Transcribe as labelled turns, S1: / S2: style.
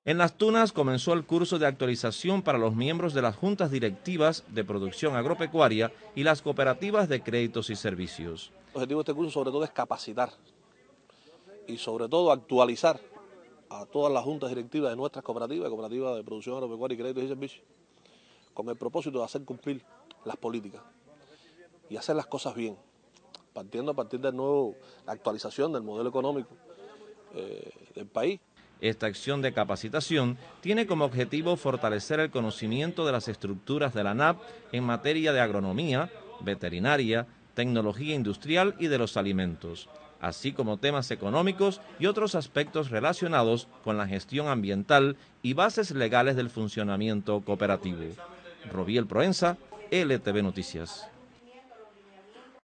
S1: En Las Tunas comenzó el curso de actualización para los miembros de las juntas directivas de producción agropecuaria y las cooperativas de créditos y servicios.
S2: El objetivo de este curso sobre todo es capacitar y sobre todo actualizar a todas las juntas directivas de nuestras cooperativas de producción agropecuaria y créditos y servicios, con el propósito de hacer cumplir las políticas y hacer las cosas bien, partiendo a partir de la actualización del modelo económico del país.
S1: Esta acción de capacitación tiene como objetivo fortalecer el conocimiento de las estructuras de la ANAP en materia de agronomía, veterinaria, tecnología industrial y de los alimentos, así como temas económicos y otros aspectos relacionados con la gestión ambiental y bases legales del funcionamiento cooperativo. Robiel Proenza, LTV Noticias.